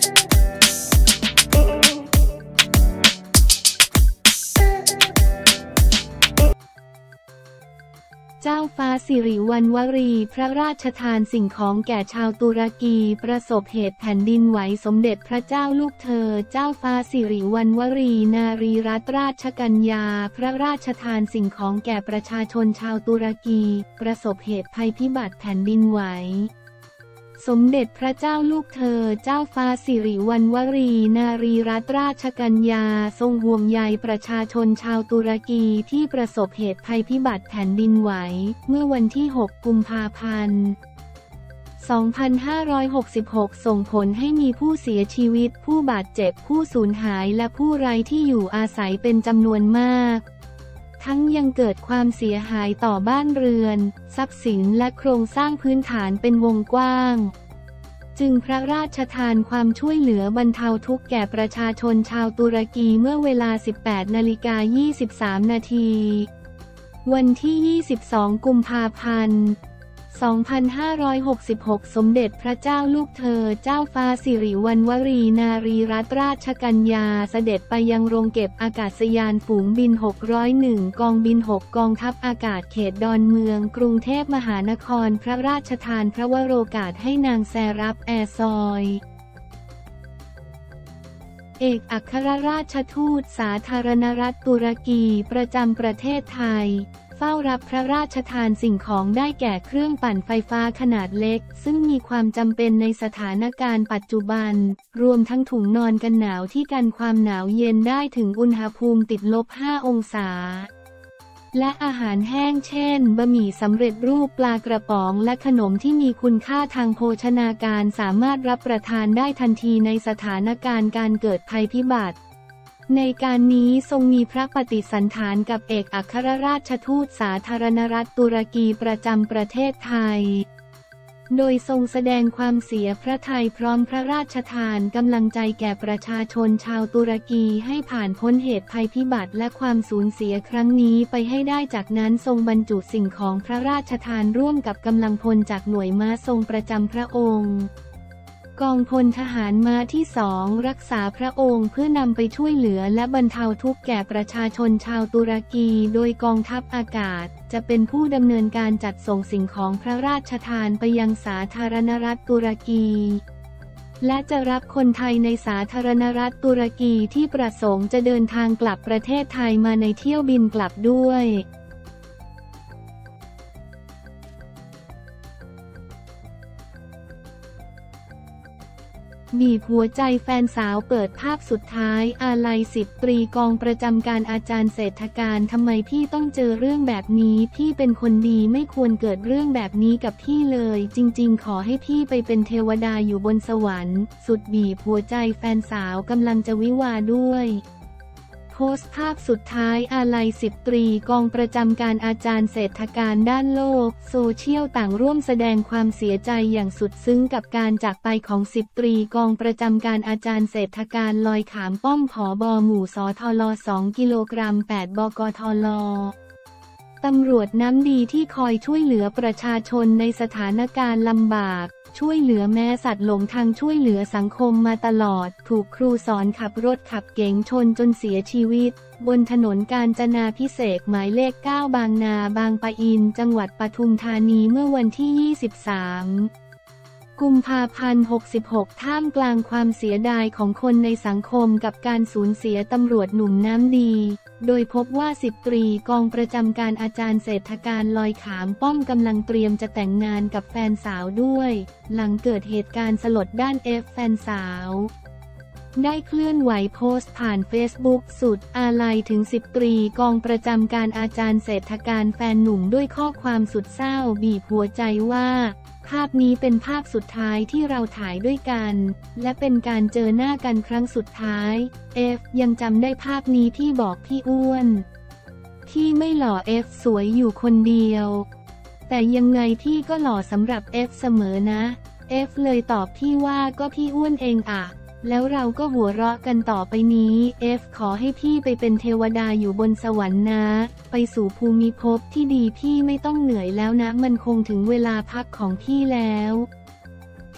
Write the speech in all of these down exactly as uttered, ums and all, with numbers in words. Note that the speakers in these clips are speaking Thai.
เจ้าฟ้าสิริวัณวรีพระราชทานสิ่งของแก่ชาวตุรกีประสบเหตุแผ่นดินไหวสมเด็จพระเจ้าลูกเธอเจ้าฟ้าสิริวัณวรีนารีรัตนราชกัญญาพระราชทานสิ่งของแก่ประชาชนชาวตุรกีประสบเหตุภัยพิบัติแผ่นดินไหวสมเด็จพระเจ้าลูกเธอเจ้าฟ้าสิริวัณวรีนารีรัตนราชกัญญาทรงห่วงใยประชาชนชาวตุรกีที่ประสบเหตุภัยพิบัติแผ่นดินไหวเมื่อวันที่หกกุมภาพันธ์สองพันห้าร้อยหกสิบหกส่งผลให้มีผู้เสียชีวิตผู้บาดเจ็บผู้สูญหายและผู้ไร้ที่อยู่อาศัยเป็นจำนวนมากทั้งยังเกิดความเสียหายต่อบ้านเรือนทรัพย์สินและโครงสร้างพื้นฐานเป็นวงกว้างจึงพระราชทานความช่วยเหลือบรรเทาทุกข์แก่ประชาชนชาวตุรกีเมื่อเวลา สิบแปดนาฬิกายี่สิบสามนาทีวันที่ยี่สิบสองกุมภาพันธ์สองพันห้าร้อยหกสิบหกสมเด็จพระเจ้าลูกเธอเจ้าฟ้าสิริวัณวรีนารีรัตนราชกัญญาเสด็จไปยังโรงเก็บอากาศยานฝูงบินหกร้อยเอ็ดกองบินหกกองทัพอากาศเขตดอนเมืองกรุงเทพมหานครพระราชทานพระวโรกาสให้นางแซรับแอร์ซอยเอกอัครราชทูตสาธารณรัฐตุรกีประจำประเทศไทยเฝ้ารับพระราชทานสิ่งของได้แก่เครื่องปั่นไฟฟ้าขนาดเล็กซึ่งมีความจำเป็นในสถานการณ์ปัจจุบันรวมทั้งถุงนอนกันหนาวที่กันความหนาวเย็นได้ถึงอุณหภูมิติดลบห้าองศาและอาหารแห้งเช่นบะหมี่สำเร็จรูปปลากระป๋องและขนมที่มีคุณค่าทางโภชนาการสามารถรับประทานได้ทันทีในสถานการณ์การเกิดภัยพิบัติในการนี้ทรงมีพระปฏิสันถานกับเอกอัครราชทูตสาธารณรัฐตุรกีประจำประเทศไทยโดยทรงแสดงความเสียพระทัยพร้อมพระราชทานกำลังใจแก่ประชาชนชาวตุรกีให้ผ่านพ้นเหตุภัยพิบัติและความสูญเสียครั้งนี้ไปให้ได้จากนั้นทรงบรรจุสิ่งของพระราชทานร่วมกับกำลังพลจากหน่วยม้าทรงประจำพระองค์กองพลทหารม้าที่สองรักษาพระองค์เพื่อนำไปช่วยเหลือและบรรเทาทุกข์แก่ประชาชนชาวตุรกีโดยกองทัพอากาศจะเป็นผู้ดำเนินการจัดส่งสิ่งของพระราชทานไปยังสาธารณรัฐตุรกีและจะรับคนไทยในสาธารณรัฐตุรกีที่ประสงค์จะเดินทางกลับประเทศไทยมาในเที่ยวบินกลับด้วยบีบหัวใจแฟนสาวเปิดภาพสุดท้ายอาลัยสิบตรีกองประจำการอาจารย์เศรษฐการทำไมพี่ต้องเจอเรื่องแบบนี้พี่เป็นคนดีไม่ควรเกิดเรื่องแบบนี้กับพี่เลยจริงๆขอให้พี่ไปเป็นเทวดาอยู่บนสวรรค์สุดบีบหัวใจแฟนสาวกำลังจะวิวาด้วยโพสต์ภาพสุดท้ายอาลัยสิบตรีกองประจำการอาจารย์เศรษฐการด้านโลกโซเชียลต่างร่วมแสดงความเสียใจอย่างสุดซึ้งกับการจากไปของสิบตรีกองประจำการอาจารย์เศรษฐการลอยขามป้อมผบหมู่สทลสองกิโลกรัมแปดบกทลตำรวจน้ำดีที่คอยช่วยเหลือประชาชนในสถานการณ์ลำบากช่วยเหลือแม้สัตว์หลงทางช่วยเหลือสังคมมาตลอดถูกครูสอนขับรถขับเก๋งชนจนเสียชีวิตบนถนนกาญจนาภิเษกหมายเลขเก้าบางนาบางปะอินจังหวัดปทุมธานีเมื่อวันที่ยี่สิบสามกุมภาพันธ์หกสิบหกท่ามกลางความเสียดายของคนในสังคมกับการสูญเสียตำรวจหนุ่มน้ำดีโดยพบว่าสิบตรีกองประจำการอาจารย์เศรษฐการลอยขามป้อมกำลังเตรียมจะแต่งงานกับแฟนสาวด้วยหลังเกิดเหตุการณ์สลดด้านเอฟแฟนสาวได้เคลื่อนไหวโพสต์ผ่านเฟซบุ๊กสุดอาลัยถึงสิบตรีกองประจำการอาจารย์เศรษฐการแฟนหนุ่มด้วยข้อความสุดเศร้าบีบหัวใจว่าภาพนี้เป็นภาพสุดท้ายที่เราถ่ายด้วยกันและเป็นการเจอหน้ากันครั้งสุดท้ายเอฟยังจำได้ภาพนี้พี่บอกพี่อ้วนพี่ไม่หล่อเอฟสวยอยู่คนเดียวแต่ยังไงพี่ก็หล่อสำหรับเอฟเสมอนะเอฟเลยตอบพี่ว่าก็พี่อ้วนเองอะแล้วเราก็หัวเราะกันต่อไปนี้เอฟขอให้พี่ไปเป็นเทวดาอยู่บนสวรรค์นะไปสู่ภูมิภพที่ดีพี่ไม่ต้องเหนื่อยแล้วนะมันคงถึงเวลาพักของพี่แล้วท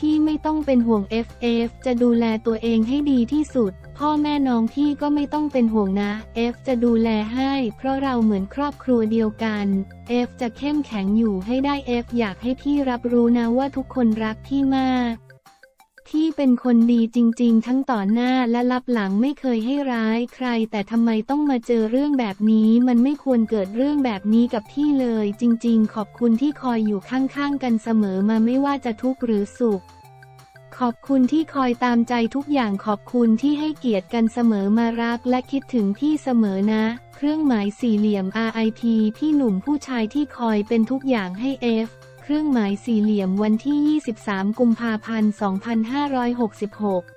พี่ไม่ต้องเป็นห่วง เอฟ เอฟ จะดูแลตัวเองให้ดีที่สุดพ่อแม่น้องพี่ก็ไม่ต้องเป็นห่วงนะ เอฟ จะดูแลให้เพราะเราเหมือนครอบครัวเดียวกัน เอฟ จะเข้มแข็งอยู่ให้ได้ เอฟ อยากให้พี่รับรู้นะว่าทุกคนรักพี่มากพี่เป็นคนดีจริงๆทั้งต่อหน้าและลับหลังไม่เคยให้ร้ายใครแต่ทำไมต้องมาเจอเรื่องแบบนี้มันไม่ควรเกิดเรื่องแบบนี้กับพี่เลยจริงๆขอบคุณที่คอยอยู่ข้างๆกันเสมอมาไม่ว่าจะทุกข์หรือสุขขอบคุณที่คอยตามใจทุกอย่างขอบคุณที่ให้เกียรติกันเสมอมารักและคิดถึงพี่เสมอนะเครื่องหมายสี่เหลี่ยม อาร์ ไอ พี พี่หนุ่มผู้ชายที่คอยเป็นทุกอย่างให้ เอฟเครื่องหมายสี่เหลี่ยมวันที่ยี่สิบสามกุมภาพันธ์สองพันห้าร้อยหกสิบหก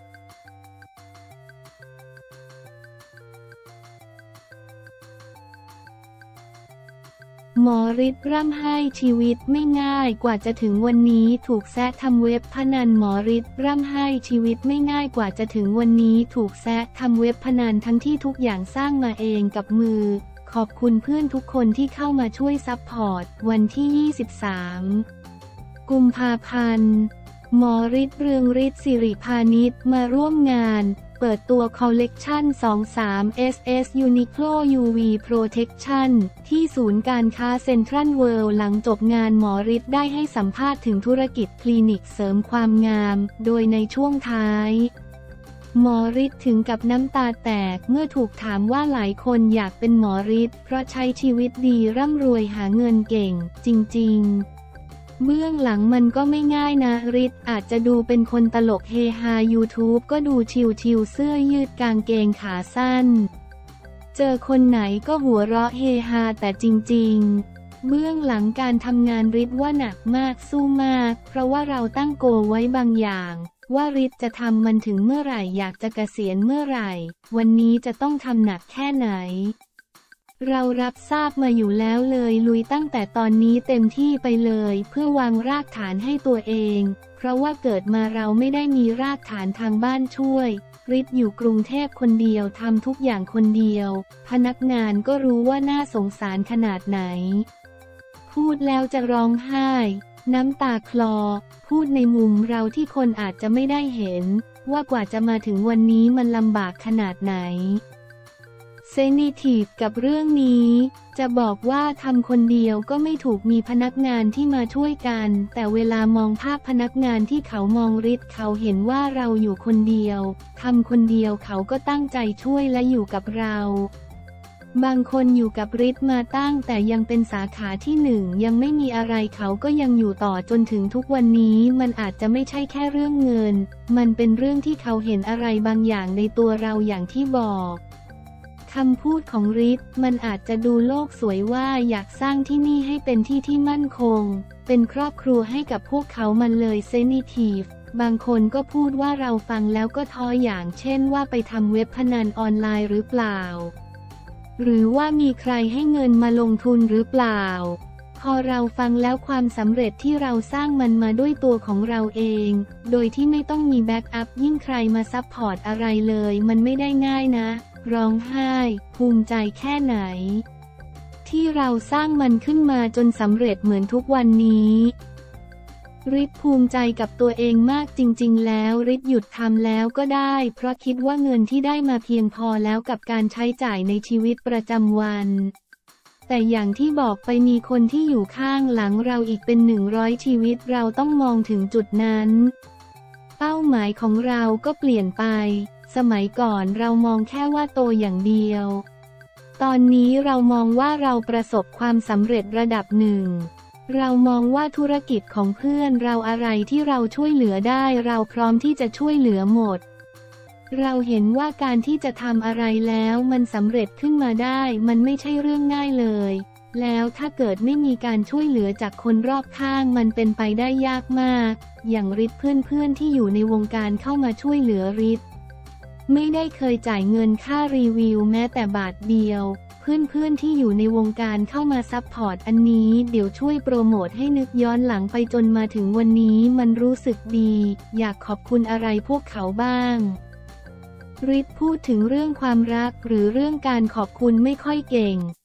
หมอฤทธิ์ร่ำไห้ชีวิตไม่ง่ายกว่าจะถึงวันนี้ถูกแซะทำเว็บพนันหมอฤทธิ์ร่ำไห้ชีวิตไม่ง่ายกว่าจะถึงวันนี้ถูกแซะทำเว็บพนันทั้งที่ทุกอย่างสร้างมาเองกับมือขอบคุณเพื่อนทุกคนที่เข้ามาช่วยซัพพอร์ตวันที่ยี่สิบสามกุมภาพันธ์หมอฤทธิ์เรืองฤทธิ์สิริพานิชมาร่วมงานเปิดตัวคอลเลกชัน สองสาม เอส เอส Uniqlo ยู วี Protection ที่ศูนย์การค้าเซ็นทรัลเวิลด์หลังจบงานหมอฤทธิ์ได้ให้สัมภาษณ์ถึงธุรกิจคลินิกเสริมความงามโดยในช่วงท้ายหมอฤทธิ์ถึงกับน้ำตาแตกเมื่อถูกถามว่าหลายคนอยากเป็นหมอฤทธิ์เพราะใช้ชีวิตดีร่ำรวยหาเงินเก่งจริงๆเบื้องหลังมันก็ไม่ง่ายนะฤทธิ์อาจจะดูเป็นคนตลกเฮฮา YouTube ก็ดูชิลๆเสื้อยืดกางเกงขาสั้นเจอคนไหนก็หัวเราะเฮฮาแต่จริงๆเบื้องหลังการทำงานฤทธิ์ว่าหนักมากสู้มากเพราะว่าเราตั้งโกไว้บางอย่างว่าฤทธิ์จะทำมันถึงเมื่อไหร่อยากจะเกษียณเมื่อไหร่วันนี้จะต้องทำหนักแค่ไหนเรารับทราบมาอยู่แล้วเลยลุยตั้งแต่ตอนนี้เต็มที่ไปเลยเพื่อวางรากฐานให้ตัวเองเพราะว่าเกิดมาเราไม่ได้มีรากฐานทางบ้านช่วยฤทธิ์อยู่กรุงเทพคนเดียวทำทุกอย่างคนเดียวพนักงานก็รู้ว่าน่าสงสารขนาดไหนพูดแล้วจะร้องไห้น้ำตาคลอพูดในมุมเราที่คนอาจจะไม่ได้เห็นว่ากว่าจะมาถึงวันนี้มันลำบากขนาดไหนเซนซิทีฟกับเรื่องนี้จะบอกว่าทำคนเดียวก็ไม่ถูกมีพนักงานที่มาช่วยกันแต่เวลามองภาพพนักงานที่เขามองฤทธิ์เขาเห็นว่าเราอยู่คนเดียวทำคนเดียวเขาก็ตั้งใจช่วยและอยู่กับเราบางคนอยู่กับฤทธิ์มาตั้งแต่ยังเป็นสาขาที่หนึ่งยังไม่มีอะไรเขาก็ยังอยู่ต่อจนถึงทุกวันนี้มันอาจจะไม่ใช่แค่เรื่องเงินมันเป็นเรื่องที่เขาเห็นอะไรบางอย่างในตัวเราอย่างที่บอกคำพูดของฤทธิ์มันอาจจะดูโลกสวยว่าอยากสร้างที่นี่ให้เป็นที่ที่มั่นคงเป็นครอบครัวให้กับพวกเขามันเลยเซนซิทีฟบางคนก็พูดว่าเราฟังแล้วก็ท้ออย่างเช่นว่าไปทำเว็บพนันออนไลน์หรือเปล่าหรือว่ามีใครให้เงินมาลงทุนหรือเปล่าพอเราฟังแล้วความสำเร็จที่เราสร้างมันมาด้วยตัวของเราเองโดยที่ไม่ต้องมีแบ็กอัพยิ่งใครมาซัพพอร์ตอะไรเลยมันไม่ได้ง่ายนะร้องไห้ภูมิใจแค่ไหนที่เราสร้างมันขึ้นมาจนสำเร็จเหมือนทุกวันนี้ฤทธิ์ภูมิใจกับตัวเองมากจริงๆแล้วฤทธิ์หยุดทำแล้วก็ได้เพราะคิดว่าเงินที่ได้มาเพียงพอแล้วกับการใช้จ่ายในชีวิตประจำวันแต่อย่างที่บอกไปมีคนที่อยู่ข้างหลังเราอีกเป็นหนึ่งร้อยชีวิตเราต้องมองถึงจุดนั้นเป้าหมายของเราก็เปลี่ยนไปสมัยก่อนเรามองแค่ว่าโตอย่างเดียวตอนนี้เรามองว่าเราประสบความสำเร็จระดับหนึ่งเรามองว่าธุรกิจของเพื่อนเราอะไรที่เราช่วยเหลือได้เราพร้อมที่จะช่วยเหลือหมดเราเห็นว่าการที่จะทำอะไรแล้วมันสำเร็จขึ้นมาได้มันไม่ใช่เรื่องง่ายเลยแล้วถ้าเกิดไม่มีการช่วยเหลือจากคนรอบข้างมันเป็นไปได้ยากมากอย่างฤทธิ์เพื่อนๆที่อยู่ในวงการเข้ามาช่วยเหลือฤทธิ์ไม่ได้เคยจ่ายเงินค่ารีวิวแม้แต่บาทเดียวเพื่อนๆที่อยู่ในวงการเข้ามาซัพพอร์ตอันนี้เดี๋ยวช่วยโปรโมทให้นึกย้อนหลังไปจนมาถึงวันนี้มันรู้สึกดีอยากขอบคุณอะไรพวกเขาบ้างฤทธิ์พูดถึงเรื่องความรักหรือเรื่องการขอบคุณไม่ค่อยเก่ง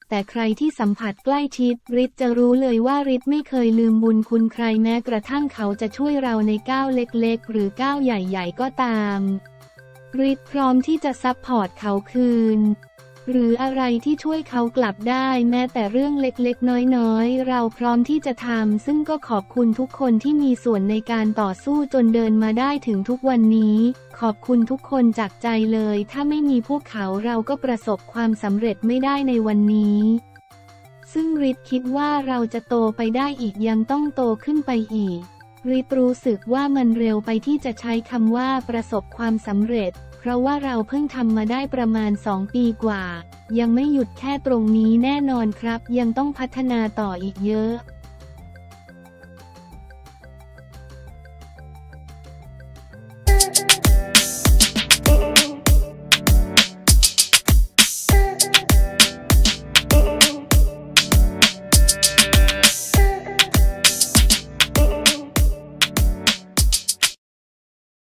แต่ใครที่สัมผัสใกล้ชิดฤทธิ์จะรู้เลยว่าฤทธิ์ไม่เคยลืมบุญคุณใครแม้กระทั่งเขาจะช่วยเราในก้าวเล็กๆหรือก้าวใหญ่ๆก็ตามฤทธิ์พร้อมที่จะซัพพอร์ตเขาคืนหรืออะไรที่ช่วยเขากลับได้แม้แต่เรื่องเล็กๆน้อยๆเราพร้อมที่จะทำซึ่งก็ขอบคุณทุกคนที่มีส่วนในการต่อสู้จนเดินมาได้ถึงทุกวันนี้ขอบคุณทุกคนจากใจเลยถ้าไม่มีพวกเขาเราก็ประสบความสำเร็จไม่ได้ในวันนี้ซึ่งฤทธิ์คิดว่าเราจะโตไปได้อีกยังต้องโตขึ้นไปอีกฤทธิ์รู้สึกว่ามันเร็วไปที่จะใช้คำว่าประสบความสำเร็จเพราะว่าเราเพิ่งทำมาได้ประมาณสองปีกว่ายังไม่หยุดแค่ตรงนี้แน่นอนครับยังต้องพัฒนาต่ออีกเยอะ